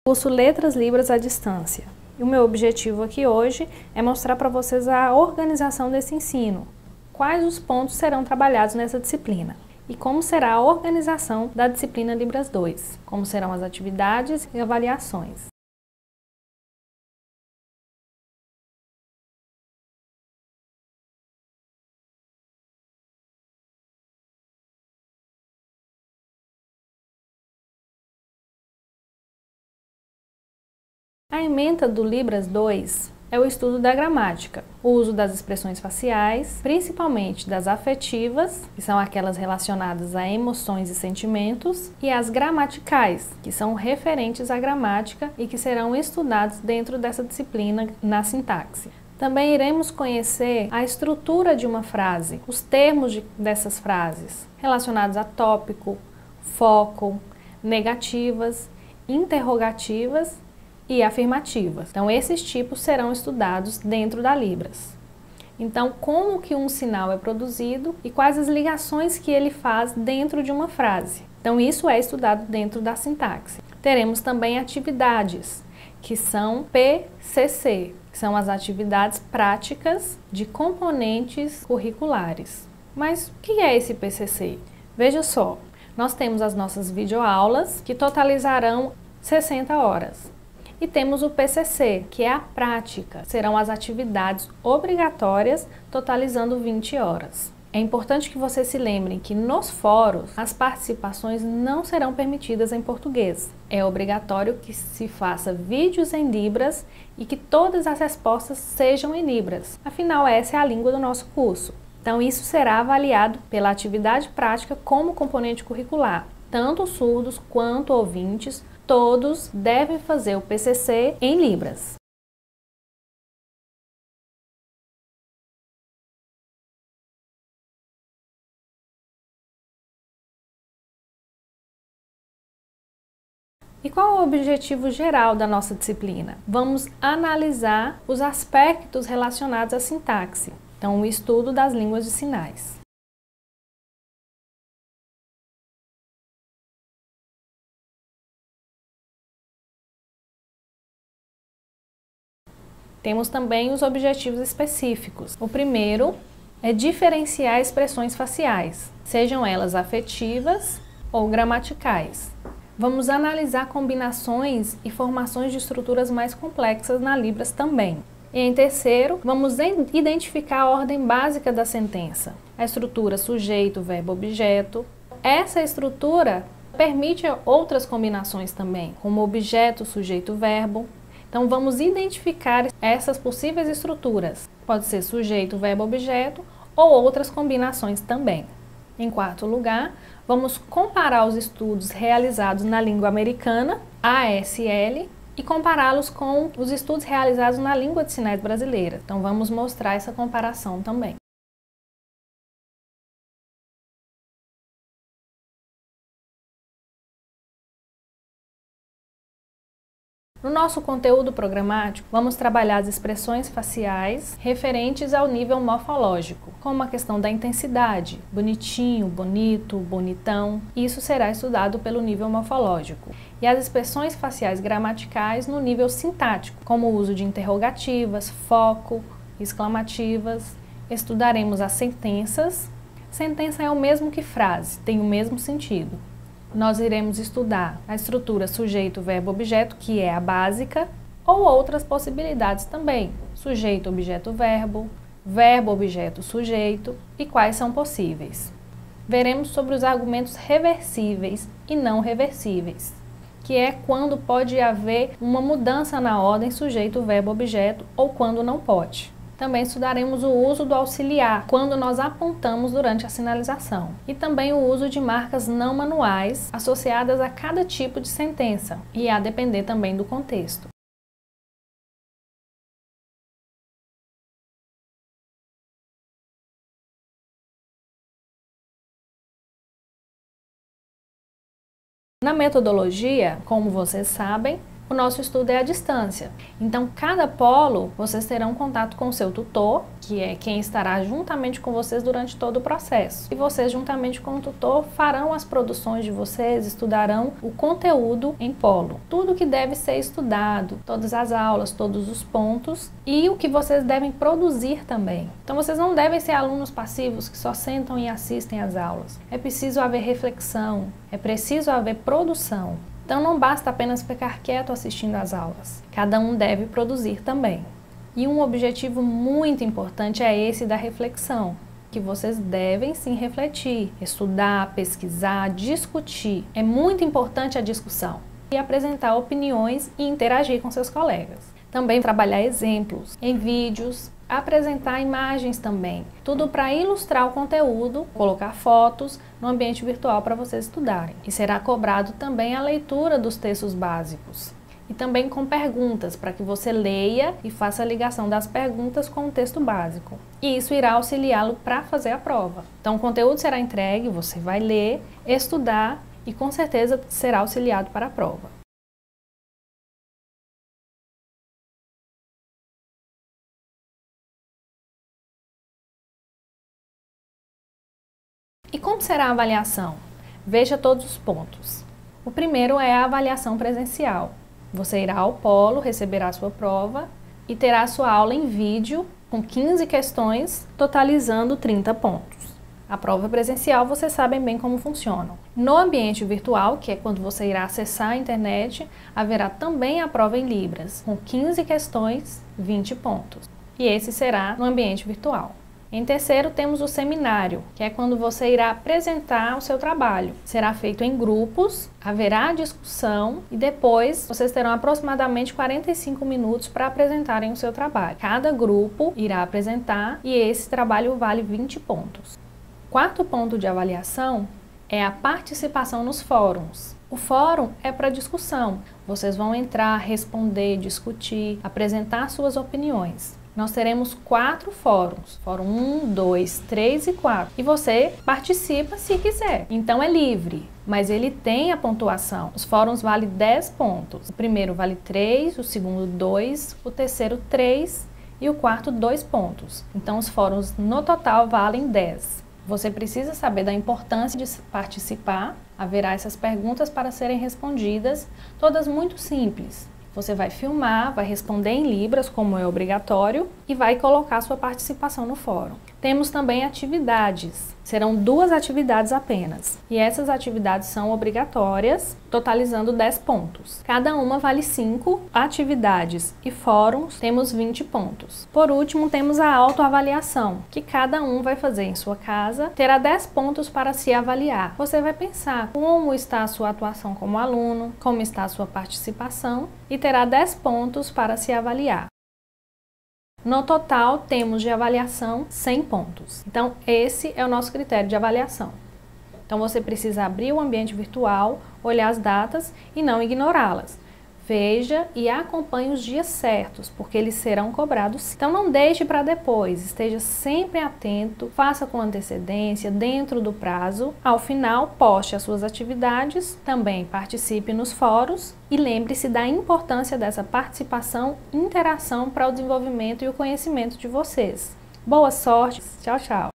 Curso Letras Libras à Distância. E o meu objetivo aqui hoje é mostrar para vocês a organização desse ensino. Quais os pontos serão trabalhados nessa disciplina e como será a organização da disciplina Libras 2, como serão as atividades e avaliações. A ementa do Libras 2 é o estudo da gramática, o uso das expressões faciais, principalmente das afetivas, que são aquelas relacionadas a emoções e sentimentos, e as gramaticais, que são referentes à gramática e que serão estudados dentro dessa disciplina na sintaxe. Também iremos conhecer a estrutura de uma frase, os termos dessas frases, relacionados a tópico, foco, negativas, interrogativas e afirmativas. Então, esses tipos serão estudados dentro da Libras. Então, como que um sinal é produzido e quais as ligações que ele faz dentro de uma frase. Então, isso é estudado dentro da sintaxe. Teremos também atividades, que são PCC, que são as atividades práticas de componentes curriculares. Mas o que é esse PCC? Veja só, nós temos as nossas videoaulas, que totalizarão 60 horas. E temos o PCC, que é a prática, serão as atividades obrigatórias, totalizando 20 horas. É importante que vocês se lembrem que nos fóruns as participações não serão permitidas em português. É obrigatório que se faça vídeos em Libras e que todas as respostas sejam em Libras. Afinal, essa é a língua do nosso curso. Então, isso será avaliado pela atividade prática como componente curricular. Tanto surdos quanto ouvintes, todos devem fazer o PCC em Libras. E qual é o objetivo geral da nossa disciplina? Vamos analisar os aspectos relacionados à sintaxe, então o estudo das línguas de sinais. Temos também os objetivos específicos. O primeiro é diferenciar expressões faciais, sejam elas afetivas ou gramaticais. Vamos analisar combinações e formações de estruturas mais complexas na Libras também. E em terceiro, vamos identificar a ordem básica da sentença, a estrutura sujeito, verbo, objeto. Essa estrutura permite outras combinações também, como objeto, sujeito, verbo. Então, vamos identificar essas possíveis estruturas. Pode ser sujeito, verbo, objeto ou outras combinações também. Em quarto lugar, vamos comparar os estudos realizados na língua americana, ASL, e compará-los com os estudos realizados na língua de sinais brasileira. Então, vamos mostrar essa comparação também. No nosso conteúdo programático, vamos trabalhar as expressões faciais referentes ao nível morfológico, como a questão da intensidade, bonitinho, bonito, bonitão. Isso será estudado pelo nível morfológico. E as expressões faciais gramaticais no nível sintático, como o uso de interrogativas, foco, exclamativas. Estudaremos as sentenças. Sentença é o mesmo que frase, tem o mesmo sentido. Nós iremos estudar a estrutura sujeito, verbo, objeto, que é a básica, ou outras possibilidades também, sujeito, objeto, verbo, verbo, objeto, sujeito, e quais são possíveis. Veremos sobre os argumentos reversíveis e não reversíveis, que é quando pode haver uma mudança na ordem sujeito, verbo, objeto, ou quando não pode. Também estudaremos o uso do auxiliar, quando nós apontamos durante a sinalização. E também o uso de marcas não manuais, associadas a cada tipo de sentença, e a depender também do contexto. Na metodologia, como vocês sabem, o nosso estudo é à distância. Então, cada polo, vocês terão contato com o seu tutor, que é quem estará juntamente com vocês durante todo o processo. E vocês, juntamente com o tutor, farão as produções de vocês, estudarão o conteúdo em polo. Tudo que deve ser estudado, todas as aulas, todos os pontos e o que vocês devem produzir também. Então, vocês não devem ser alunos passivos que só sentam e assistem às aulas. É preciso haver reflexão, é preciso haver produção. Então, não basta apenas ficar quieto assistindo às aulas. Cada um deve produzir também. E um objetivo muito importante é esse da reflexão, que vocês devem sim refletir, estudar, pesquisar, discutir. É muito importante a discussão e apresentar opiniões e interagir com seus colegas. Também trabalhar exemplos em vídeos, apresentar imagens também. Tudo para ilustrar o conteúdo, colocar fotos no ambiente virtual para vocês estudarem. E será cobrado também a leitura dos textos básicos. E também com perguntas, para que você leia e faça a ligação das perguntas com o texto básico. E isso irá auxiliá-lo para fazer a prova. Então o conteúdo será entregue, você vai ler, estudar e com certeza será auxiliado para a prova. E como será a avaliação? Veja todos os pontos. O primeiro é a avaliação presencial. Você irá ao polo, receberá a sua prova e terá a sua aula em vídeo com 15 questões, totalizando 30 pontos. A prova presencial, vocês sabem bem como funciona. No ambiente virtual, que é quando você irá acessar a internet, haverá também a prova em Libras, com 15 questões, 20 pontos. E esse será no ambiente virtual. Em terceiro, temos o seminário, que é quando você irá apresentar o seu trabalho. Será feito em grupos, haverá discussão e depois vocês terão aproximadamente 45 minutos para apresentarem o seu trabalho. Cada grupo irá apresentar e esse trabalho vale 20 pontos. Quarto ponto de avaliação é a participação nos fóruns. O fórum é para discussão. Vocês vão entrar, responder, discutir, apresentar suas opiniões. Nós teremos 4 fóruns, fórum 1, 2, 3 e 4. E você participa se quiser. Então é livre, mas ele tem a pontuação. Os fóruns valem 10 pontos. O primeiro vale 3, o segundo 2, o terceiro 3 e o quarto 2 pontos. Então os fóruns no total valem 10. Você precisa saber da importância de participar. Haverá essas perguntas para serem respondidas, todas muito simples. Você vai filmar, vai responder em Libras, como é obrigatório, e vai colocar sua participação no fórum. Temos também atividades. Serão 2 atividades apenas. E essas atividades são obrigatórias, totalizando 10 pontos. Cada uma vale 5 atividades e fóruns temos 20 pontos. Por último, temos a autoavaliação, que cada um vai fazer em sua casa, terá 10 pontos para se avaliar. Você vai pensar como está a sua atuação como aluno, como está a sua participação e terá 10 pontos para se avaliar. No total, temos de avaliação 100 pontos. Então, esse é o nosso critério de avaliação. Então, você precisa abrir o ambiente virtual, olhar as datas e não ignorá-las. Veja e acompanhe os dias certos, porque eles serão cobrados. Então, não deixe para depois, esteja sempre atento, faça com antecedência, dentro do prazo. Ao final, poste as suas atividades, também participe nos fóruns e lembre-se da importância dessa participação e interação para o desenvolvimento e o conhecimento de vocês. Boa sorte! Tchau, tchau!